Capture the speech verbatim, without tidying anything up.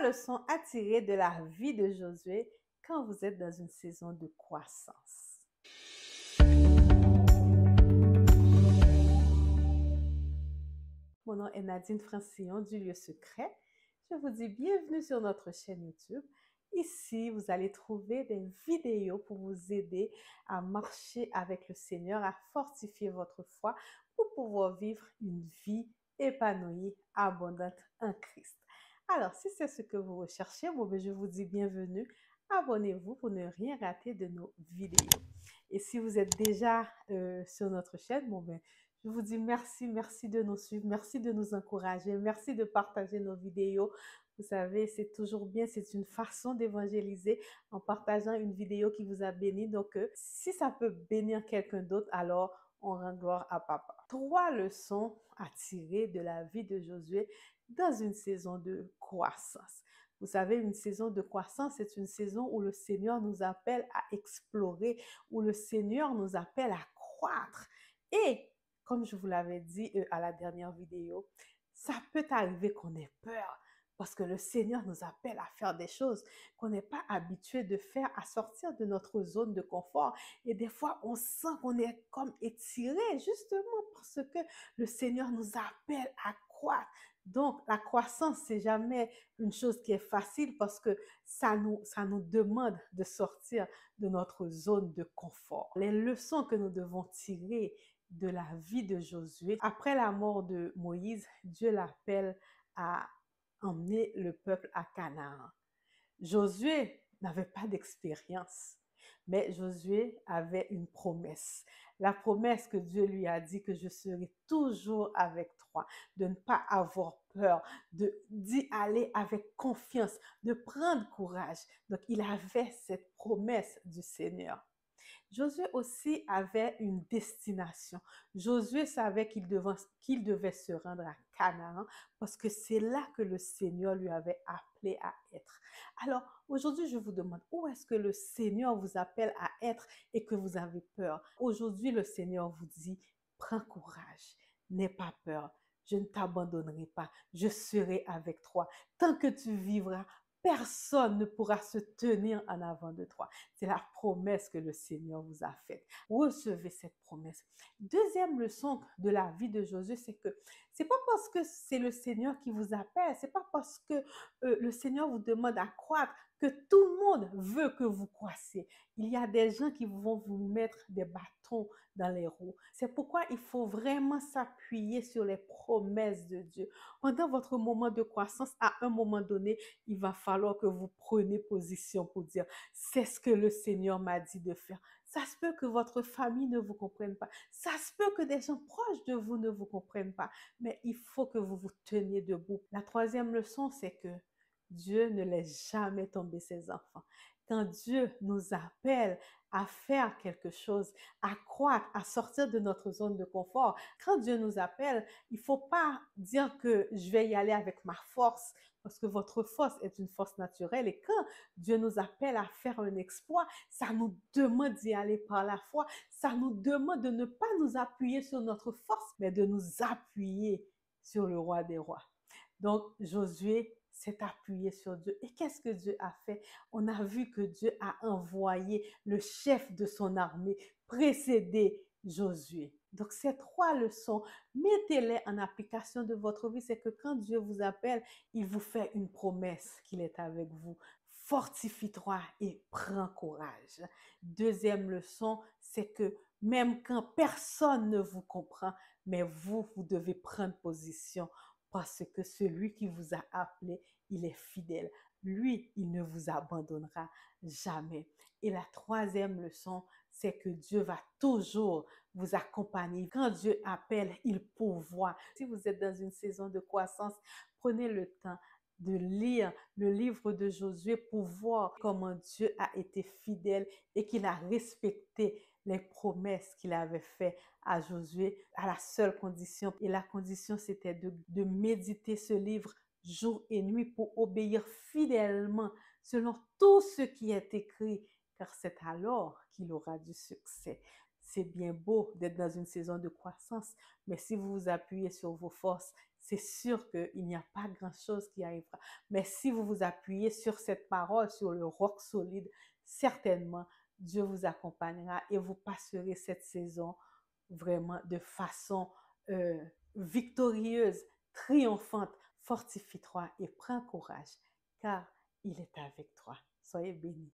Leçons à tirer de la vie de Josué quand vous êtes dans une saison de croissance. Mon nom est Nadine Francillon du Lieu Secret. Je vous dis bienvenue sur notre chaîne YouTube. Ici, vous allez trouver des vidéos pour vous aider à marcher avec le Seigneur, à fortifier votre foi pour pouvoir vivre une vie épanouie, abondante en Christ. Alors, si c'est ce que vous recherchez, bon, ben, je vous dis bienvenue. Abonnez-vous pour ne rien rater de nos vidéos. Et si vous êtes déjà euh, sur notre chaîne, bon, ben, je vous dis merci, merci de nous suivre, merci de nous encourager, merci de partager nos vidéos. Vous savez, c'est toujours bien, c'est une façon d'évangéliser en partageant une vidéo qui vous a béni. Donc, euh, si ça peut bénir quelqu'un d'autre, alors on rend gloire à Papa. Trois leçons à tirer de la vie de Josué dans une saison de croissance. Vous savez, une saison de croissance, c'est une saison où le Seigneur nous appelle à explorer, où le Seigneur nous appelle à croître. Et comme je vous l'avais dit euh, à la dernière vidéo, ça peut arriver qu'on ait peur parce que le Seigneur nous appelle à faire des choses qu'on n'est pas habitué de faire, à sortir de notre zone de confort. Et des fois, on sent qu'on est comme étiré justement parce que le Seigneur nous appelle à croître. Donc, la croissance, c'est jamais une chose qui est facile parce que ça nous, ça nous demande de sortir de notre zone de confort. Les leçons que nous devons tirer de la vie de Josué. Après la mort de Moïse, Dieu l'appelle à emmener le peuple à Canaan. Josué n'avait pas d'expérience, mais Josué avait une promesse. La promesse que Dieu lui a dit que je serai toujours avec toi, de ne pas avoir peur, de d'y aller avec confiance, de prendre courage. Donc, il avait cette promesse du Seigneur. Josué aussi avait une destination. Josué savait qu'il devait, qu'il devait se rendre à Canaan parce que c'est là que le Seigneur lui avait appelé à être. Alors, aujourd'hui, je vous demande, où est-ce que le Seigneur vous appelle à être et que vous avez peur? Aujourd'hui, le Seigneur vous dit, prends courage, n'aie pas peur. Je ne t'abandonnerai pas, je serai avec toi. Tant que tu vivras, personne ne pourra se tenir en avant de toi. C'est la promesse que le Seigneur vous a faite. Recevez cette promesse. Deuxième leçon de la vie de Josué, c'est que c'est pas parce que c'est le Seigneur qui vous appelle, c'est pas parce que euh, le Seigneur vous demande à croître que tout le monde veut que vous croissiez. Il y a des gens qui vont vous mettre des bâtons dans les roues. C'est pourquoi il faut vraiment s'appuyer sur les promesses de Dieu. Pendant votre moment de croissance, à un moment donné, il va falloir que vous preniez position pour dire, c'est ce que le Seigneur m'a dit de faire. Ça se peut que votre famille ne vous comprenne pas. Ça se peut que des gens proches de vous ne vous comprennent pas. Mais il faut que vous vous teniez debout. La troisième leçon, c'est que Dieu ne laisse jamais tomber ses enfants. Quand Dieu nous appelle à faire quelque chose, à croître, à sortir de notre zone de confort, quand Dieu nous appelle, il ne faut pas dire que je vais y aller avec ma force, parce que votre force est une force naturelle. Et quand Dieu nous appelle à faire un exploit, ça nous demande d'y aller par la foi. Ça nous demande de ne pas nous appuyer sur notre force, mais de nous appuyer sur le roi des rois. Donc, Josué s'est appuyé sur Dieu. Et qu'est-ce que Dieu a fait? On a vu que Dieu a envoyé le chef de son armée précéder Josué. Donc, ces trois leçons, mettez-les en application de votre vie. C'est que quand Dieu vous appelle, il vous fait une promesse qu'il est avec vous. Fortifie-toi et prends courage. Deuxième leçon, c'est que même quand personne ne vous comprend, mais vous, vous devez prendre position parce que celui qui vous a appelé, il est fidèle. Lui, il ne vous abandonnera jamais. Et la troisième leçon, c'est que Dieu va toujours vous accompagner. Quand Dieu appelle, il pourvoit. Si vous êtes dans une saison de croissance, prenez le temps de lire le livre de Josué pour voir comment Dieu a été fidèle et qu'il a respecté les promesses qu'il avait faites à Josué à la seule condition. Et la condition, c'était de, de méditer ce livre jour et nuit pour obéir fidèlement selon tout ce qui est écrit, car c'est alors qu'il aura du succès. c'est bien beau d'être dans une saison de croissance, mais si vous vous appuyez sur vos forces, c'est sûr qu'il n'y a pas grand-chose qui arrivera. Mais si vous vous appuyez sur cette parole, sur le roc solide, certainement, Dieu vous accompagnera et vous passerez cette saison vraiment de façon euh, victorieuse, triomphante. Fortifie-toi et prends courage, car il est avec toi. Soyez bénis.